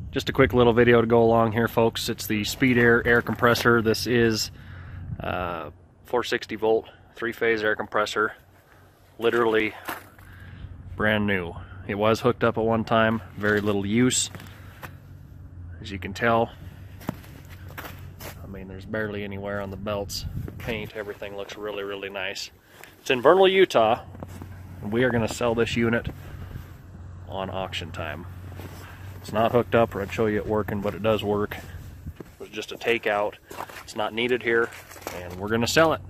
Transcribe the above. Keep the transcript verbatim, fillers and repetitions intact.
Just a quick little video to go along here, folks. It's the SPEEDAIRE air compressor. This is uh, four sixty volt, three-phase air compressor. Literally brand new. It was hooked up at one time, very little use. As you can tell, I mean, there's barely any wear on the belts. Paint, everything looks really, really nice. It's in Vernal, Utah, and we are going to sell this unit on auction time. It's not hooked up, or I'd show you it working, but it does work. It was just a takeout. It's not needed here, and we're going to sell it.